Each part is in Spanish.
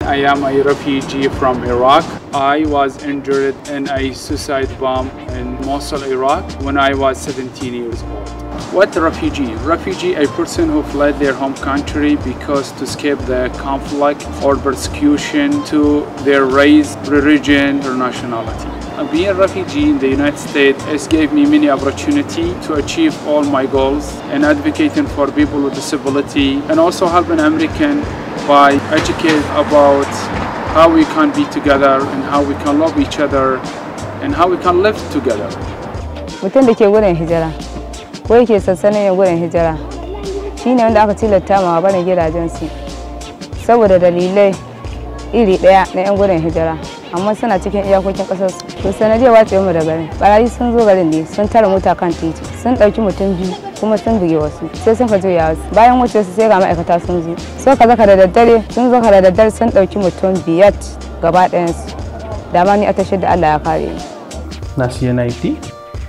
I am a refugee from Iraq. I was injured in a suicide bomb in Mosul, Iraq when I was 17 years old. What refugee? Refugee, a person who fled their home country because to escape the conflict or persecution to their race, religion, or nationality. Being a refugee in the United States has gave me many opportunity to achieve all my goals and advocating for people with disability and also helping American by educating about how we can be together and how we can love each other and how we can live together. Mutum da ke gudun hijira ko yake sansanin gudun hijira shine wanda aka tilasta ma barin gidajensu saboda dalilai iri daya na 'yan gudun hijira amma suna cikin iyakokin kasar su. To sanadiyar wace mu da garin barayi sun zo garin ne sun tara mota kan titi sun dauki mutum biyu kuma sun buge wasu sai sun ka juya wasu bayan wuce su sai ga ma'aikata sun zo so ka zaka da daddare sun zo ka da daddare sun dauki mutum biyar gaba ɗayan su da ma ni a tashar da Allah ya kare ni. Nací en Haití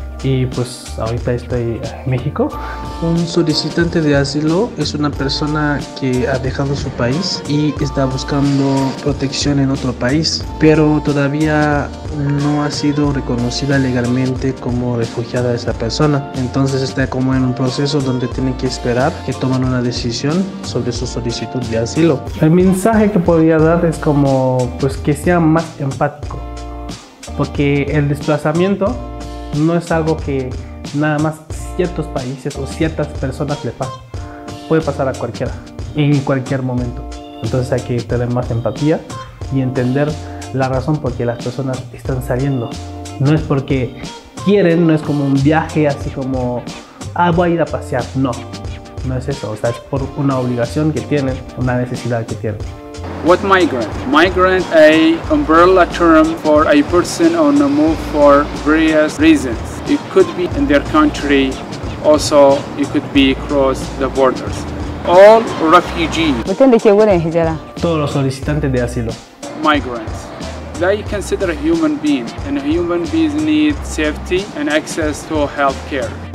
y pues ahorita estoy en México. Un solicitante de asilo es una persona que ha dejado su país y está buscando protección en otro país, pero todavía no ha sido reconocida legalmente como refugiada esa persona. Entonces está como en un proceso donde tiene que esperar que tomen una decisión sobre su solicitud de asilo. El mensaje que podría dar es como pues que sea más empático, porque el desplazamiento no es algo que nada más ciertos países o ciertas personas le pasan. Puede pasar a cualquiera, en cualquier momento. Entonces hay que tener más empatía y entender la razón por qué las personas están saliendo. No es porque quieren, no es como un viaje así como, voy a ir a pasear. No, no es eso. O sea, es por una obligación que tienen, una necesidad que tienen. What migrant? Migrant, a umbrella term for a person on the move for various reasons. It could be in their country, also it could be across the borders. All refugees. Mutum da ke gudun hijira. Todos los solicitantes de asilo. Migrants. They consider a human being, and human beings need safety and access to health care.